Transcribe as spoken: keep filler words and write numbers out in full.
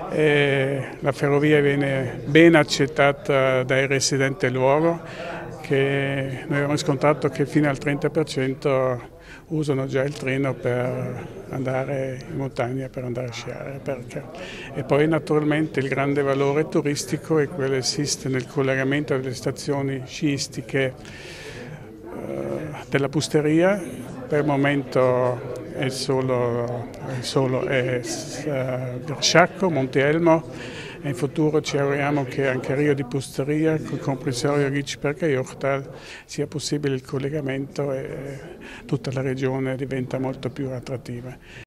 e la ferrovia viene ben accettata dai residenti del luogo, che noi abbiamo riscontrato che fino al trenta per cento usano già il treno per andare in montagna, per andare a sciare. Perché? E poi naturalmente il grande valore turistico è quello che esiste nel collegamento delle stazioni sciistiche eh, della Pusteria. Per il momento è solo, è solo è, uh, Versciacco, Monte Elmo, e in futuro ci auguriamo che anche a Rio di Pusteria, con il comprensorio Ricci-Perca-Jurtal, sia possibile il collegamento e tutta la regione diventa molto più attrattiva.